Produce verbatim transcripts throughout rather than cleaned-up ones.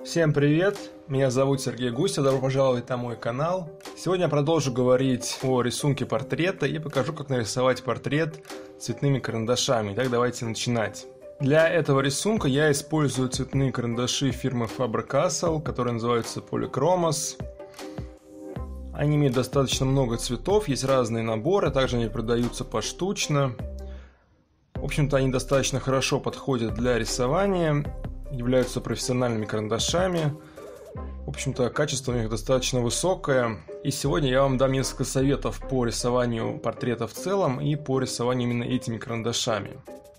Всем привет! Меня зовут Сергей Гусев, добро пожаловать на мой канал. Сегодня я продолжу говорить о рисунке портрета и покажу, как нарисовать портрет цветными карандашами. Итак, давайте начинать. Для этого рисунка я использую цветные карандаши фирмы Faber-Castell, которые называются Polychromos. Они имеют достаточно много цветов, есть разные наборы, также они продаются поштучно. В общем-то, они достаточно хорошо подходят для рисования, являются профессиональными карандашами. В общем-то, качество у них достаточно высокое. И сегодня я вам дам несколько советов по рисованию портрета в целом и по рисованию именно этими карандашами.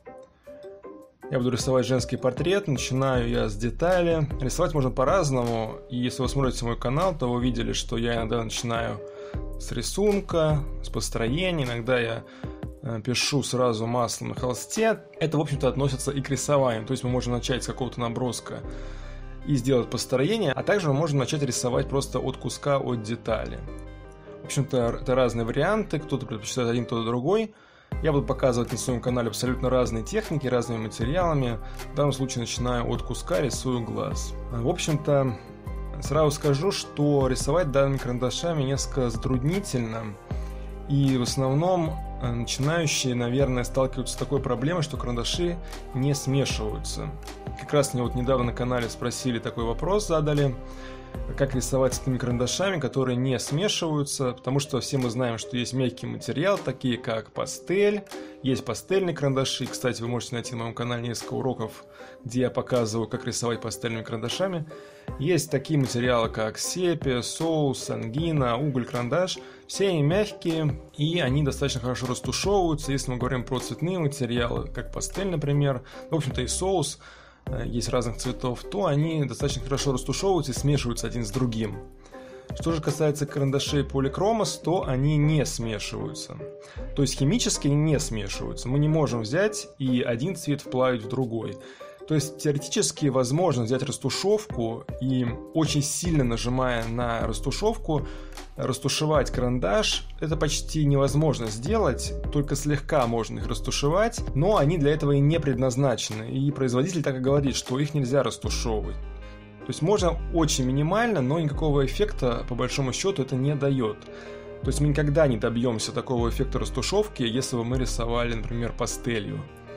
Я буду рисовать женский портрет, начинаю я с детали. Рисовать можно по-разному, и если вы смотрите мой канал, то вы видели, что я иногда начинаю с рисунка, с построения, иногда я пишу сразу маслом на холсте. Это, в общем-то, относится и к рисованию. То есть мы можем начать с какого-то наброска и сделать построение, а также мы можем начать рисовать просто от куска, от детали. В общем-то, это разные варианты, кто-то предпочитает один, кто-то другой. Я буду показывать на своем канале абсолютно разные техники, разными материалами. В данном случае начинаю от куска, рисую глаз. В общем-то, сразу скажу, что рисовать данными карандашами несколько затруднительно. И в основном начинающие, наверное, сталкиваются с такой проблемой, что карандаши не смешиваются. Как раз мне вот недавно на канале спросили такой вопрос, задали, как рисовать с этими карандашами, которые не смешиваются, потому что все мы знаем, что есть мягкий материал, такие как пастель, есть пастельные карандаши. Кстати, вы можете найти на моем канале несколько уроков, где я показываю, как рисовать пастельными карандашами. Есть такие материалы, как сепия, соус, ангина, уголь-карандаш. Все они мягкие, и они достаточно хорошо растушевываются. Если мы говорим про цветные материалы, как пастель, например, в общем-то и соус, есть разных цветов, то они достаточно хорошо растушевываются и смешиваются один с другим. Что же касается карандашей Polychromos, то они не смешиваются. То есть химически они не смешиваются. Мы не можем взять и один цвет вплавить в другой. То есть теоретически возможно взять растушевку и, очень сильно нажимая на растушевку, растушевать карандаш. Это почти невозможно сделать, только слегка можно их растушевать, но они для этого и не предназначены. И производитель так и говорит, что их нельзя растушевывать. То есть можно очень минимально, но никакого эффекта по большому счету это не дает. То есть мы никогда не добьемся такого эффекта растушевки, если бы мы рисовали, например, пастелью.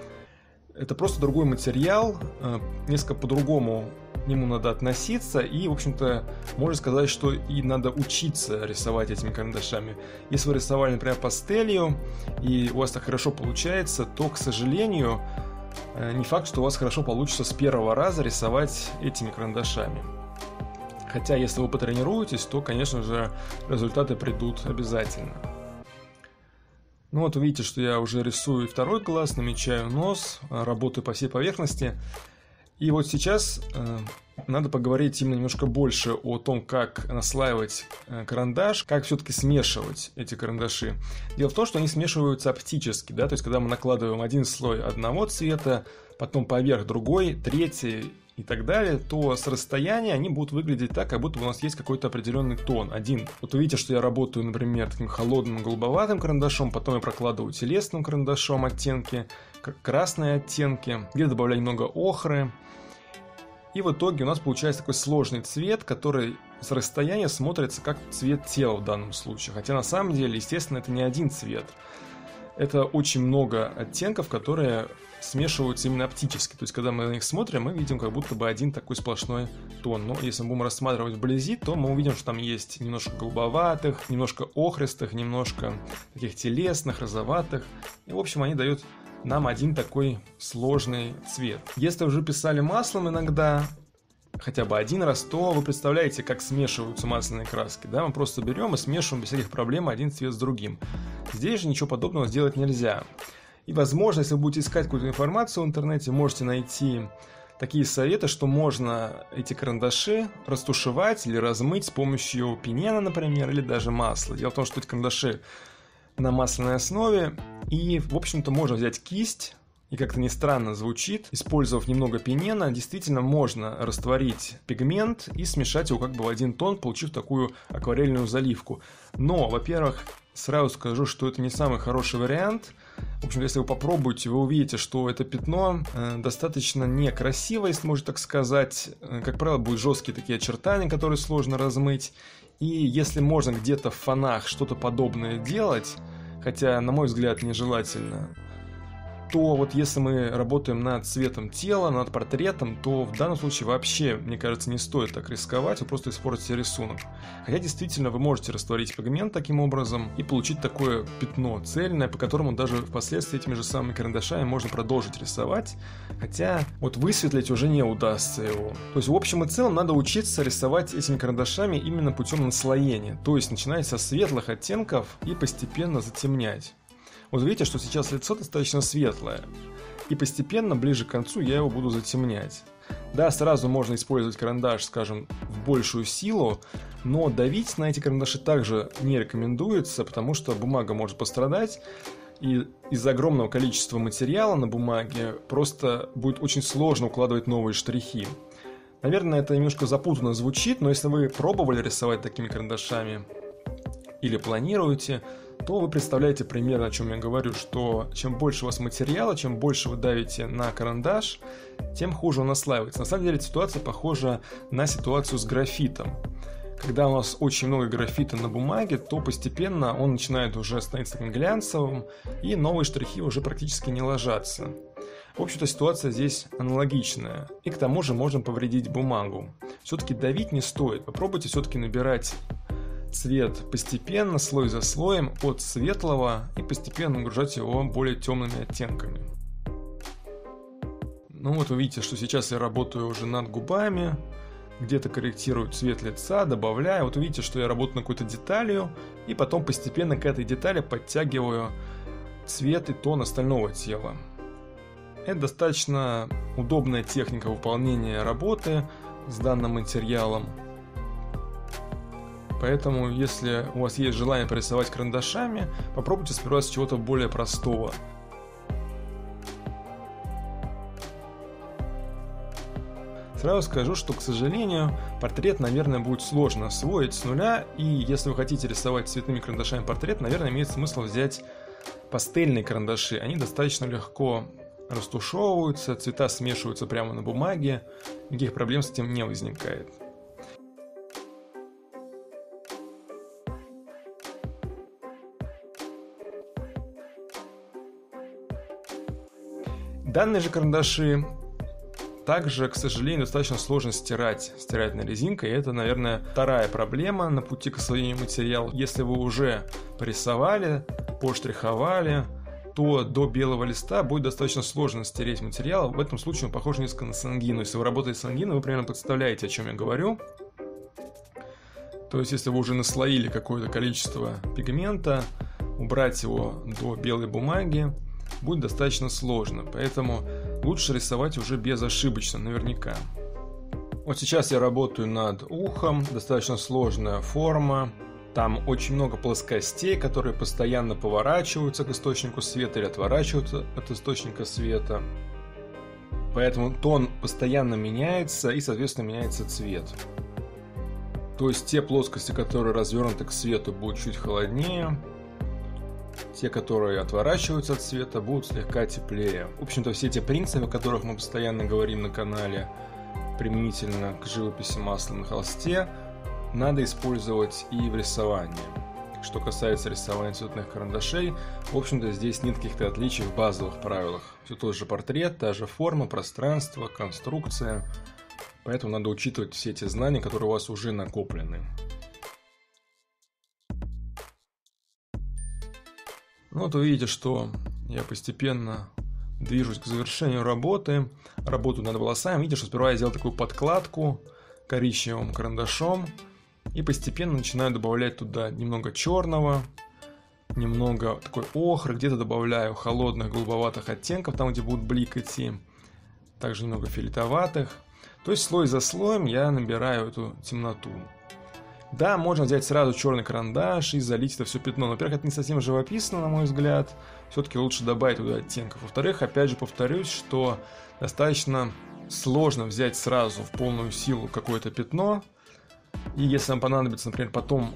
Это просто другой материал, несколько по-другому к нему надо относиться, и, в общем-то, можно сказать, что и надо учиться рисовать этими карандашами. Если вы рисовали, например, пастелью, и у вас так хорошо получается, то, к сожалению, не факт, что у вас хорошо получится с первого раза рисовать этими карандашами. Хотя, если вы потренируетесь, то, конечно же, результаты придут обязательно. Ну вот, вы видите, что я уже рисую второй глаз, намечаю нос, работаю по всей поверхности. И вот сейчас э, надо поговорить именно немножко больше о том, как наслаивать э, карандаш, как все-таки смешивать эти карандаши. Дело в том, что они смешиваются оптически, да, то есть когда мы накладываем один слой одного цвета, потом поверх другой, третий и так далее, то с расстояния они будут выглядеть так, как будто у нас есть какой-то определенный тон, один. Вот вы видите, что я работаю, например, таким холодным голубоватым карандашом, потом я прокладываю телесным карандашом оттенки, красные оттенки, где добавляю немного охры. И в итоге у нас получается такой сложный цвет, который с расстояния смотрится как цвет тела в данном случае. Хотя на самом деле, естественно, это не один цвет. Это очень много оттенков, которые смешиваются именно оптически. То есть, когда мы на них смотрим, мы видим как будто бы один такой сплошной тон. Но если мы будем рассматривать вблизи, то мы увидим, что там есть немножко голубоватых, немножко охристых, немножко таких телесных, розоватых. И, в общем, они дают нам один такой сложный цвет. Если вы уже писали маслом иногда, хотя бы один раз, то вы представляете, как смешиваются масляные краски. Да? Мы просто берем и смешиваем без всяких проблем один цвет с другим. Здесь же ничего подобного сделать нельзя. И, возможно, если вы будете искать какую-то информацию в интернете, можете найти такие советы, что можно эти карандаши растушевать или размыть с помощью пенена, например, или даже масла. Дело в том, что эти карандаши на масляной основе, и, в общем-то, можно взять кисть, и как-то не странно звучит, использовав немного пенена, действительно можно растворить пигмент и смешать его как бы в один тон, получив такую акварельную заливку. Но, во-первых, сразу скажу, что это не самый хороший вариант, В общем, если вы попробуете, вы увидите, что это пятно э, достаточно некрасиво, если можно так сказать. Как правило, будут жесткие такие очертания, которые сложно размыть. И если можно где-то в фонах что-то подобное делать, хотя, на мой взгляд, нежелательно, то вот если мы работаем над цветом тела, над портретом, то в данном случае вообще, мне кажется, не стоит так рисковать, вы просто испортите рисунок. Хотя действительно вы можете растворить пигмент таким образом и получить такое пятно цельное, по которому даже впоследствии этими же самыми карандашами можно продолжить рисовать, хотя вот высветлить уже не удастся его. То есть в общем и целом надо учиться рисовать этими карандашами именно путем наслоения, то есть начинать со светлых оттенков и постепенно затемнять. Вот видите, что сейчас лицо достаточно светлое, и постепенно, ближе к концу, я его буду затемнять. Да, сразу можно использовать карандаш, скажем, в большую силу, но давить на эти карандаши также не рекомендуется, потому что бумага может пострадать, и из-за огромного количества материала на бумаге просто будет очень сложно укладывать новые штрихи. Наверное, это немножко запутанно звучит, но если вы пробовали рисовать такими карандашами или планируете, то вы представляете примерно, о чем я говорю, что чем больше у вас материала, чем больше вы давите на карандаш, тем хуже он наслаивается. На самом деле ситуация похожа на ситуацию с графитом. Когда у нас очень много графита на бумаге, то постепенно он начинает уже становиться таким глянцевым, и новые штрихи уже практически не ложатся. В общем-то, ситуация здесь аналогичная. И к тому же можно повредить бумагу. Все-таки давить не стоит. Попробуйте все-таки набирать цвет постепенно, слой за слоем, от светлого, и постепенно нагружать его более темными оттенками. Ну вот вы видите, что сейчас я работаю уже над губами, где-то корректирую цвет лица, добавляю. Вот вы видите, что я работаю над какой-то деталью, и потом постепенно к этой детали подтягиваю цвет и тон остального тела. Это достаточно удобная техника выполнения работы с данным материалом. Поэтому, если у вас есть желание порисовать карандашами, попробуйте сперва с чего-то более простого. Сразу скажу, что, к сожалению, портрет, наверное, будет сложно освоить с нуля, и если вы хотите рисовать цветными карандашами портрет, наверное, имеет смысл взять пастельные карандаши. Они достаточно легко растушевываются, цвета смешиваются прямо на бумаге, никаких проблем с этим не возникает. Данные же карандаши также, к сожалению, достаточно сложно стирать стирательной резинкой. И это, наверное, вторая проблема на пути к освоению материала. Если вы уже порисовали, поштриховали, то до белого листа будет достаточно сложно стереть материал. В этом случае он похож несколько на сангину. Если вы работаете с сангиной, вы примерно представляете, о чем я говорю. То есть, если вы уже наслоили какое-то количество пигмента, убрать его до белой бумаги будет достаточно сложно, поэтому лучше рисовать уже безошибочно, наверняка. Вот сейчас я работаю над ухом, достаточно сложная форма, там очень много плоскостей, которые постоянно поворачиваются к источнику света или отворачиваются от источника света, поэтому тон постоянно меняется и, соответственно, меняется цвет. То есть те плоскости, которые развернуты к свету, будут чуть холоднее, те, которые отворачиваются от света, будут слегка теплее. В общем-то, все те принципы, о которых мы постоянно говорим на канале, применительно к живописи маслом на холсте, надо использовать и в рисовании. Что касается рисования цветных карандашей, в общем-то, здесь нет каких-то отличий в базовых правилах. Все тот же портрет, та же форма, пространство, конструкция. Поэтому надо учитывать все эти знания, которые у вас уже накоплены. Ну вот вы видите, что я постепенно движусь к завершению работы. Работаю над волосами. Видите, что сперва я сделал такую подкладку коричневым карандашом. И постепенно начинаю добавлять туда немного черного, немного такой охры. Где-то добавляю холодных голубоватых оттенков, там где будут блик идти. Также немного фиолетоватых. То есть слой за слоем я набираю эту темноту. Да, можно взять сразу черный карандаш и залить это все пятно. Но, во-первых, это не совсем живописно, на мой взгляд. Все-таки лучше добавить туда оттенков. Во-вторых, опять же повторюсь, что достаточно сложно взять сразу в полную силу какое-то пятно. И если вам понадобится, например, потом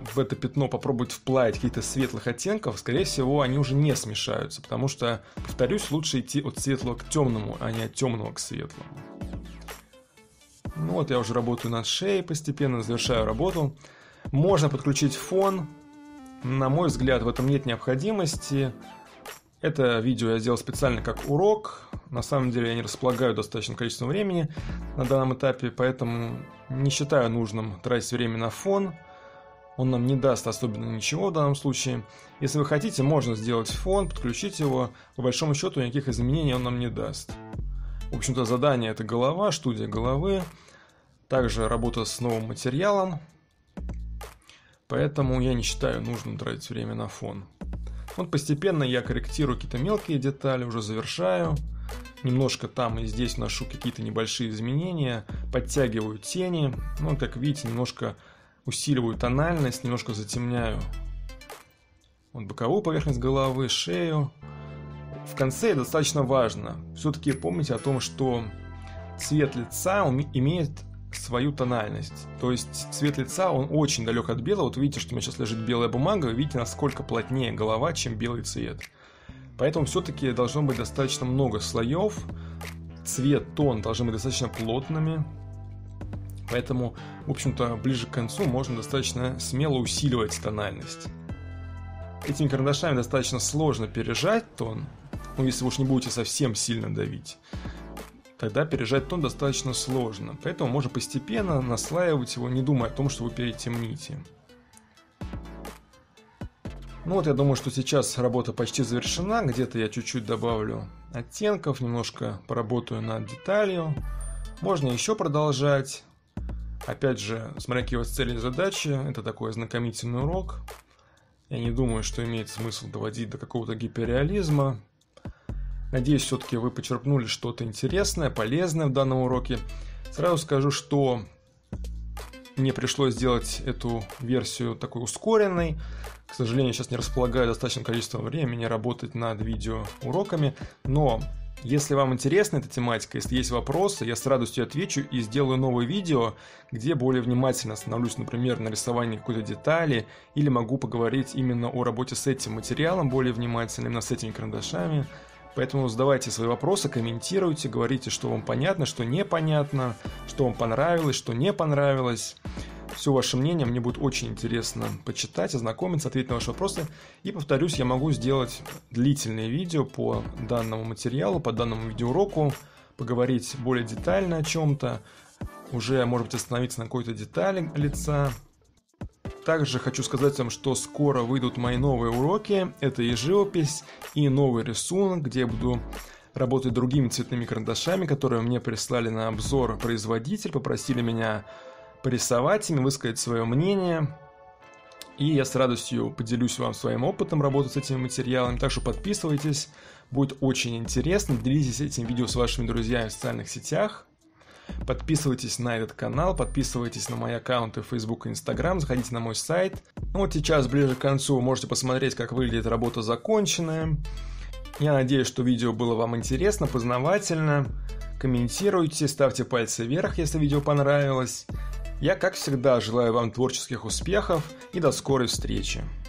в это пятно попробовать вплавить каких-то светлых оттенков, скорее всего, они уже не смешаются, потому что, повторюсь, лучше идти от светлого к темному, а не от темного к светлому. Ну вот я уже работаю над шеей постепенно, завершаю работу. Можно подключить фон. На мой взгляд, в этом нет необходимости. Это видео я сделал специально как урок. На самом деле я не располагаю достаточным количеством времени на данном этапе, поэтому не считаю нужным тратить время на фон. Он нам не даст особенно ничего в данном случае. Если вы хотите, можно сделать фон, подключить его. По большому счету никаких изменений он нам не даст. В общем-то, задание — это голова, студия головы. Также работа с новым материалом. Поэтому я не считаю нужным тратить время на фон. Вот постепенно я корректирую какие-то мелкие детали, уже завершаю. Немножко там и здесь вношу какие-то небольшие изменения. Подтягиваю тени. Ну, как видите, немножко усиливаю тональность, немножко затемняю вот боковую поверхность головы, шею. В конце достаточно важно. Все-таки помните о том, что цвет лица имеет свою тональность. То есть цвет лица, он очень далек от белого. Вот видите, что у меня сейчас лежит белая бумага. Вы видите, насколько плотнее голова, чем белый цвет. Поэтому все-таки должно быть достаточно много слоев. Цвет, тон должны быть достаточно плотными. Поэтому, в общем-то, ближе к концу можно достаточно смело усиливать тональность. Этими карандашами достаточно сложно пережать тон. Ну, если вы уж не будете совсем сильно давить, тогда пережать тон достаточно сложно. Поэтому можно постепенно наслаивать его, не думая о том, что вы перетемните. Ну вот я думаю, что сейчас работа почти завершена. Где-то я чуть-чуть добавлю оттенков, немножко поработаю над деталью. Можно еще продолжать. Опять же, смотря какие у вас цели и задачи. Это такой ознакомительный урок. Я не думаю, что имеет смысл доводить до какого-то гиперреализма. Надеюсь, все-таки вы почерпнули что-то интересное, полезное в данном уроке. Сразу скажу, что мне пришлось сделать эту версию такой ускоренной. К сожалению, сейчас не располагаю достаточным количеством времени работать над видеоуроками. Но если вам интересна эта тематика, если есть вопросы, я с радостью отвечу и сделаю новое видео, где более внимательно остановлюсь, например, на рисовании какой-то детали, или могу поговорить именно о работе с этим материалом более внимательно, именно с этими карандашами. Поэтому задавайте свои вопросы, комментируйте, говорите, что вам понятно, что непонятно, что вам понравилось, что не понравилось. Все ваше мнение мне будет очень интересно почитать, ознакомиться, ответить на ваши вопросы. И повторюсь, я могу сделать длительные видео по данному материалу, по данному видеоуроку, поговорить более детально о чем-то, уже, может быть, остановиться на какой-то детали лица. Также хочу сказать вам, что скоро выйдут мои новые уроки. Это и живопись, и новый рисунок, где я буду работать другими цветными карандашами, которые мне прислали на обзор производитель, попросили меня порисовать ими, высказать свое мнение. И я с радостью поделюсь вам своим опытом работы с этими материалами. Так что подписывайтесь, будет очень интересно. Делитесь этим видео с вашими друзьями в социальных сетях. Подписывайтесь на этот канал, подписывайтесь на мои аккаунты в Facebook и Instagram, заходите на мой сайт. Ну вот сейчас, ближе к концу, вы можете посмотреть, как выглядит работа законченная. Я надеюсь, что видео было вам интересно, познавательно. Комментируйте, ставьте пальцы вверх, если видео понравилось. Я, как всегда, желаю вам творческих успехов и до скорой встречи.